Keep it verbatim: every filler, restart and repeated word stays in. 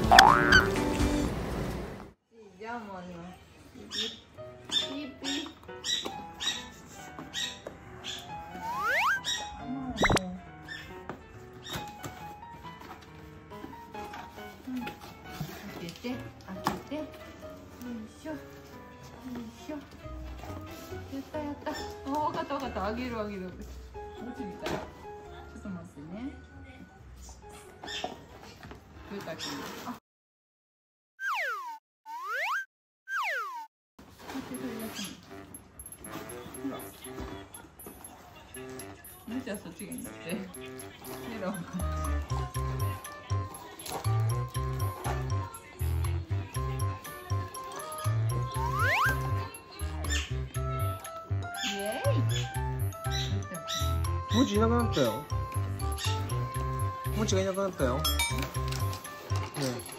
Llaman. Pipi.開けて、開けて。よいしょ。よいしょ。やったやった。あ、わかったわかった。あげるあげる。落ちみたい。ちょっと待ってね。ふうたくん。あ。ほら。むちゃそっちがいいんだって。メロン。イエーイ。 もちいなくなったよ。もちがいなくなったよ。ねえ。